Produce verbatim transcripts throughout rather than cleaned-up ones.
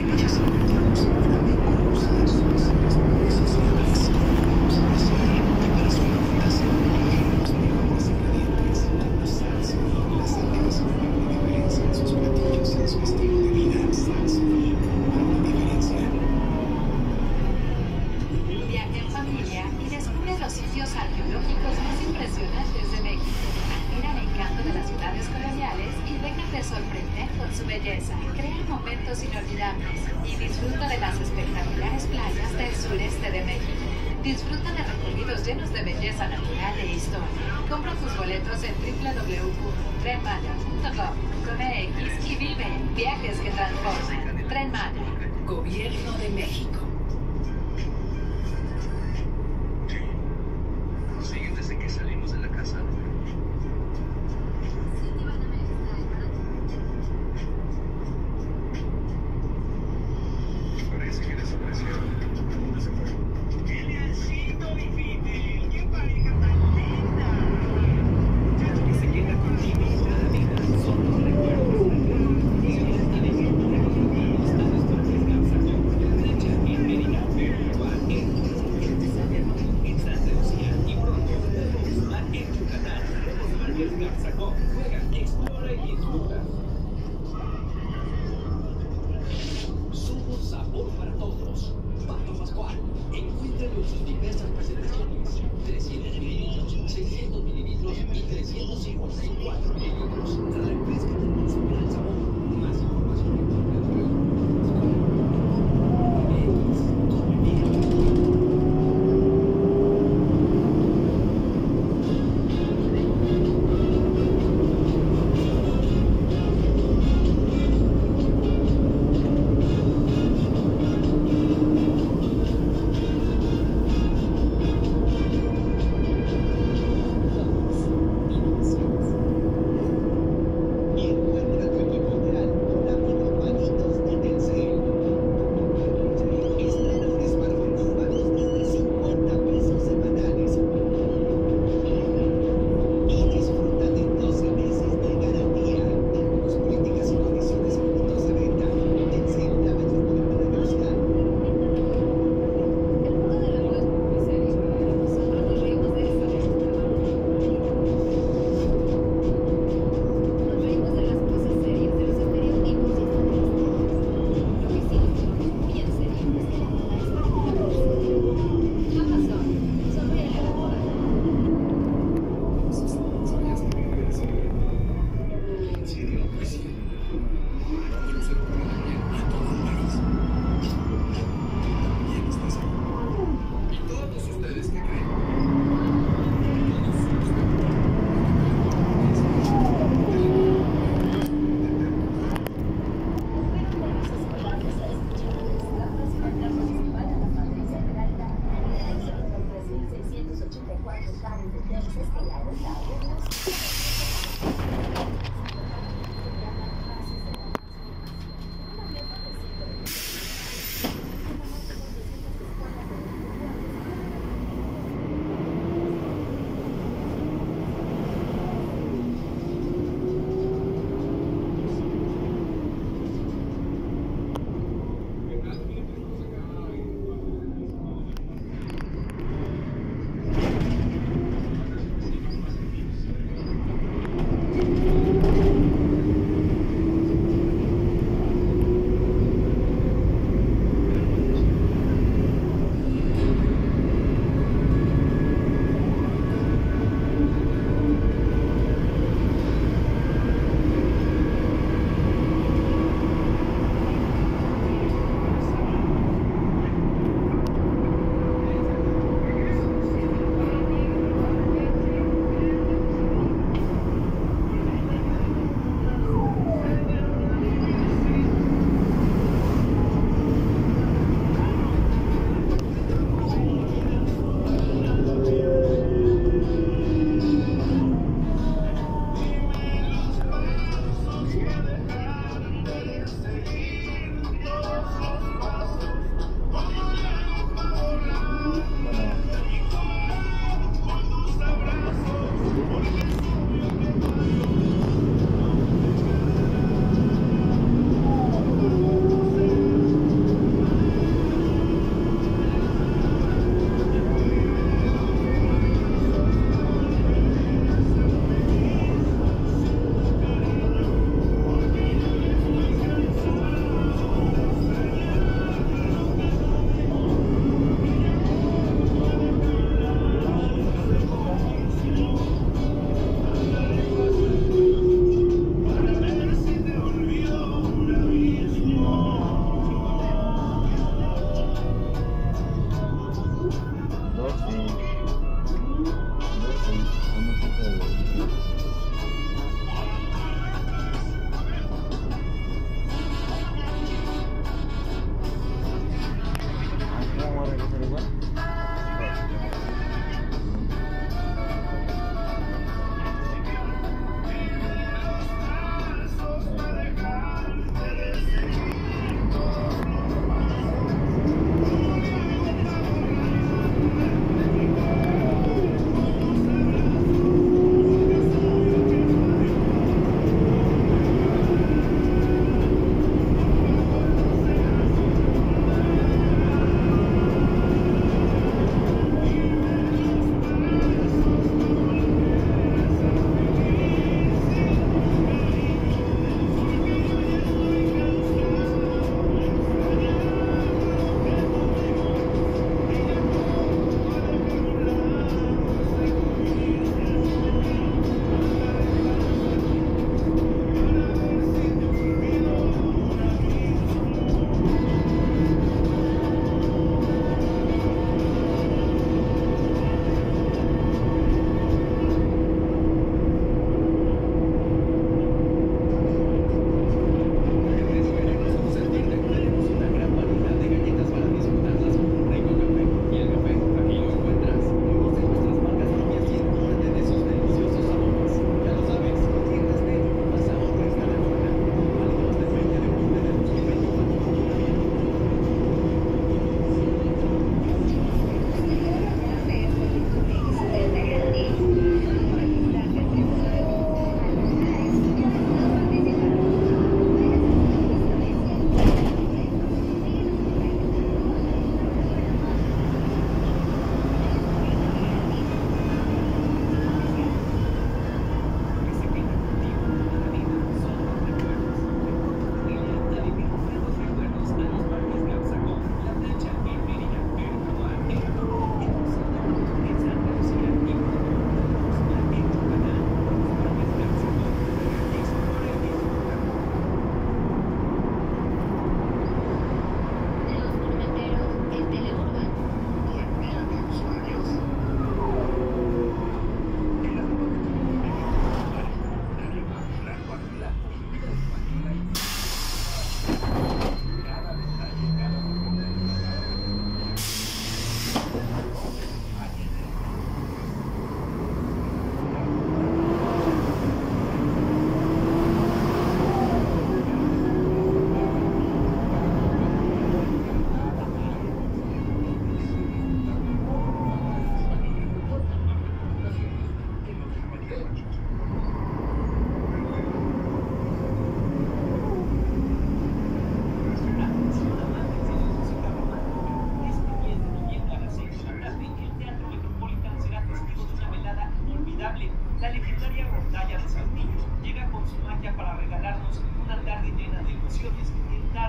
Y encuentra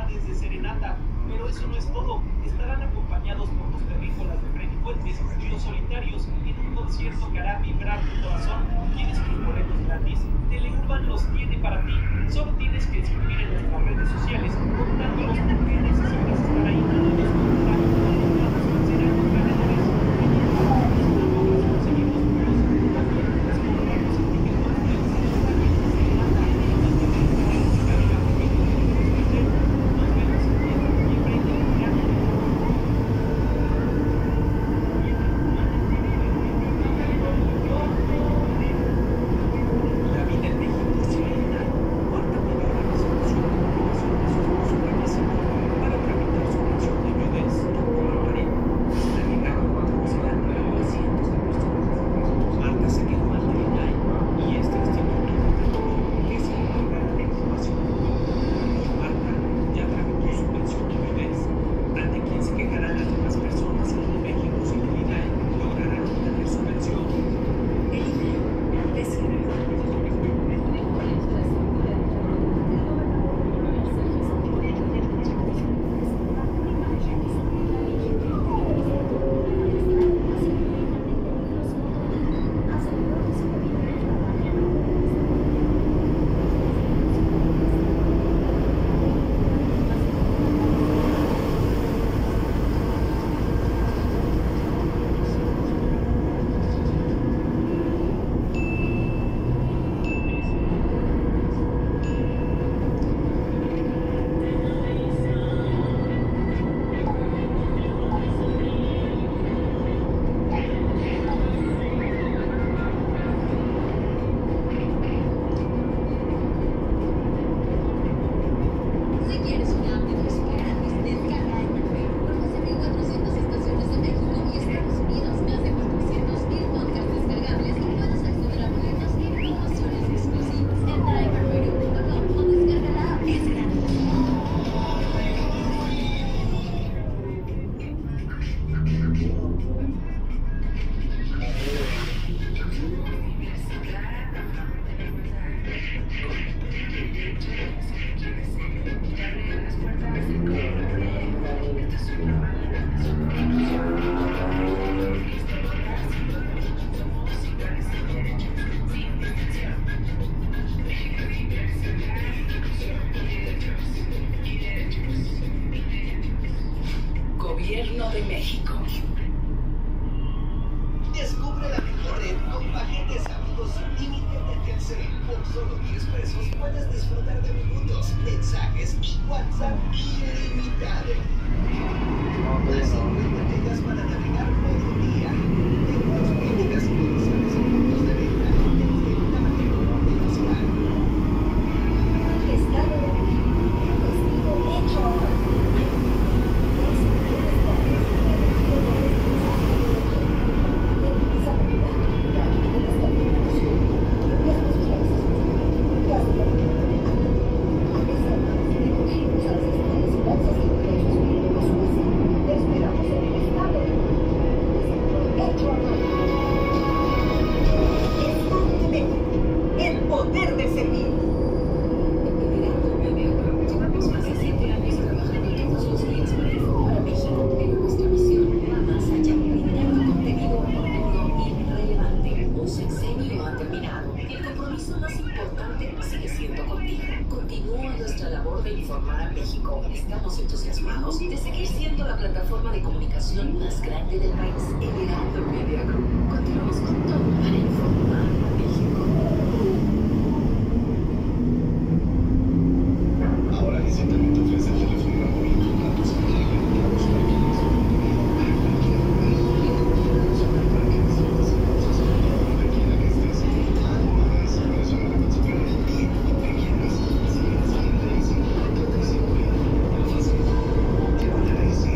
actividades de serenata. Pero eso no es todo. Estarán acompañados por los terrícolas de Freddy Fuentes y los solitarios en un concierto que hará vibrar tu corazón. ¿Tienes tus boletos gratis? Teleurban los tiene para ti. Solo tienes que escribir en nuestras redes sociales contándonos por qué necesitas estar ahí. Los contactos serán los ganadores. Conseguimos puros. También puedes comprarnos el ticket Gobierno de México. Descubre la mejor red con paquetes amigos sin límite de Telcel. Por solo diez pesos puedes disfrutar de minutos, mensajes y WhatsApp ilimitado. Más cincuenta megas para navegar todo el día. Tenemos únicas condiciones en puntos de venta desde una categoría nacional. Estado de México. Vestido hecho ahora. Estamos entusiasmados de seguir siendo la plataforma de comunicación más grande del país. El Heraldo Media Group. Continuamos con todo para informar a México. Ahora Visita te ofrece el teléfono móvil con datos que llegan a los pequeños de cualquier lugar para que disfrutes de cosas donde quiera que estés. Además, puedes llamar a WhatsApp el tiempo que quieras. Si eres cliente de cincuenta y cinco mil, lo fácil, llévate a ese.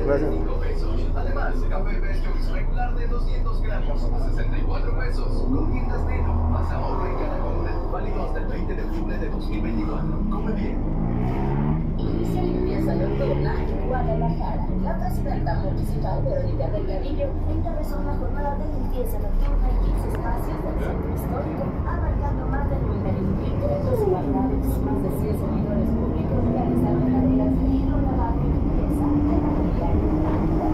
Gracias. cinco pesos. Además, café Best Choice regular de doscientos gramos a sesenta y cuatro pesos. Con tiendas Neno, más ahorro en cada compra. Válido hasta el veinte de octubre de dos mil veinticuatro. Come bien. Inicia limpieza nocturna en Guadalajara. La presidenta municipal, Verónica Delgadillo, encabezó una jornada de limpieza nocturna en quince espacios del centro histórico, abarcando más de nueve mil metros cuadrados. Más de cien servidores públicos realizaron tareas de hidrolavado y limpieza de material urbano.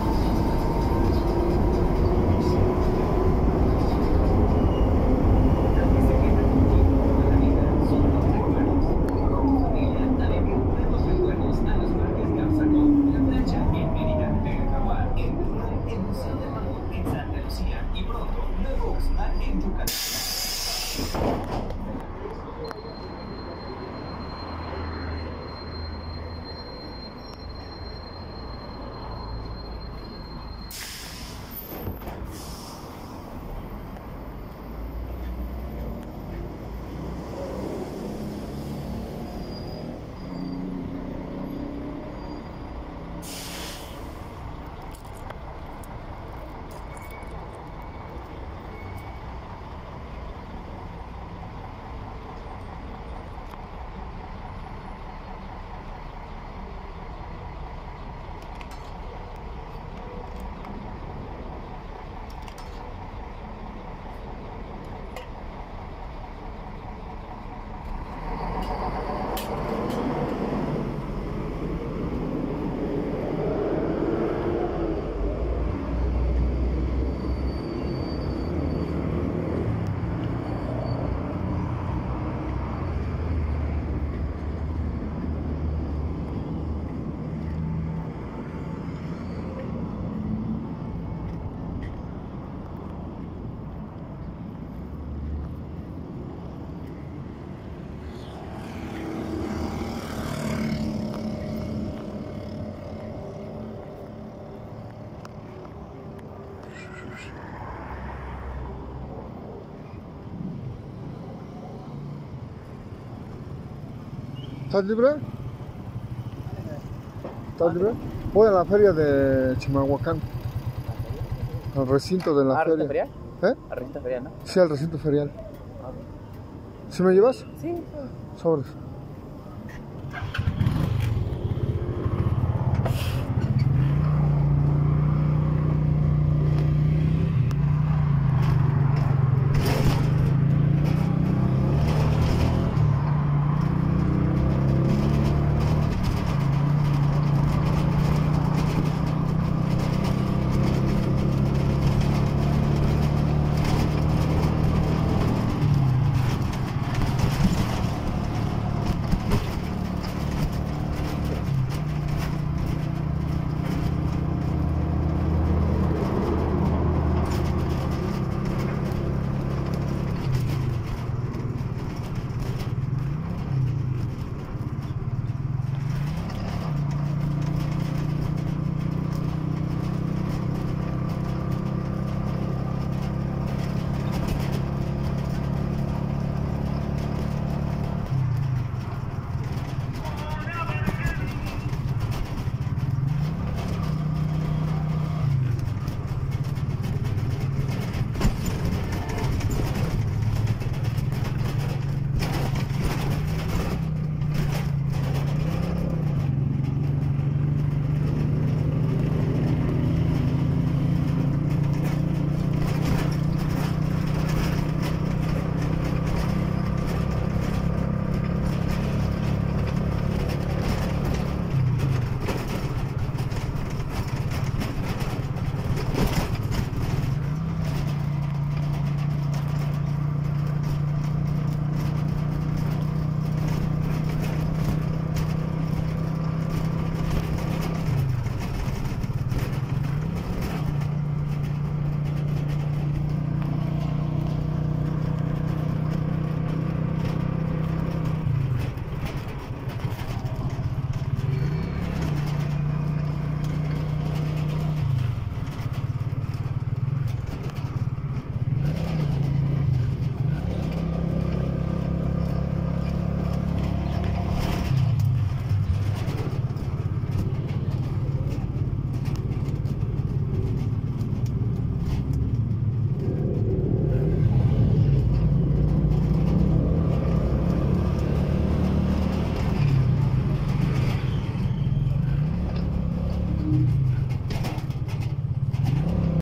¿Estás libre? ¿Estás libre? Voy a la feria de Chimalhuacán. Al recinto de la ¿Al recinto feria. ferial? ¿Eh? ¿Al recinto ferial, no? Sí, al recinto ferial. ¿Sí me llevas? Sí. Sobres.